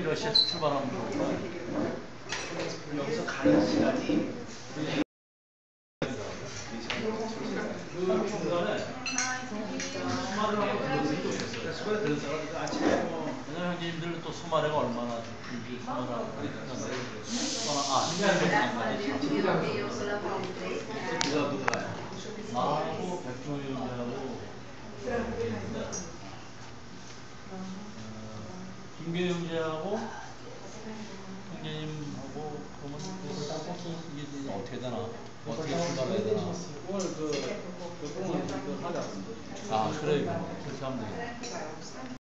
몇 시에 출발하면 좋을까요? 여기서 가는 시간이 그 중간에 수마를 하고 들었으면 좋겠어요. 수고에 들은 사람 아침에 왜냐면 형님들 또 수마레가 얼마나 준비 수마를 하고 그러는데 누가 누가요? 나하고 백종원 형제하고 김계 형제하고 형제님하고 그러면 이게 어떻게 되나? 어떻게 출발해야 되나? 오늘 그 하자. 아 그래 그렇게 하면 되겠다.